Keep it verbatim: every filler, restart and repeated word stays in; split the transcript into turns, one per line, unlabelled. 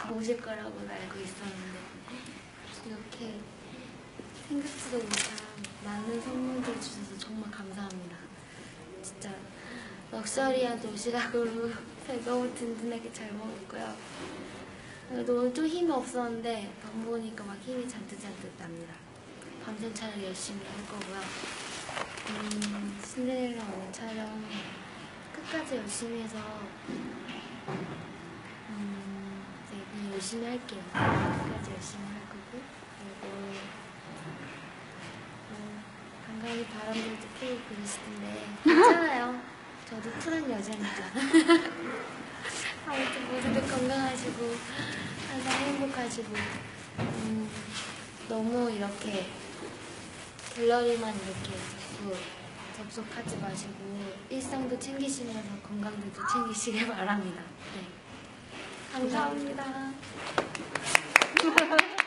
오실 거라고 알고 있었는데 이렇게 생각지도 못한 많은 선물들 주셔서 정말 감사합니다. 진짜 럭셔리한 도시락으로 너무 든든하게 잘 먹었고요. 그래도 오늘 좀 힘이 없었는데 밥 먹으니까 막 힘이 잔뜩잔뜩 납니다. 밤샘 촬영 열심히 할 거고요. 음, 신데렐라 오늘 촬영 끝까지 열심히 해서 음, 네, 그냥 열심히 할게요. 끝까지 열심히 할 거고, 그리고 음, 간간히 바람들도 피고 그러시던데 괜찮아요. 저도 쿨한 여자니까. 아무튼 모두들 건강하시고 항상 행복하시고 음, 너무 이렇게 갤러리만 이렇게 자꾸 접속하지 마시고 일상도 챙기시면서 건강도 챙기시길 바랍니다. 네. 감사합니다.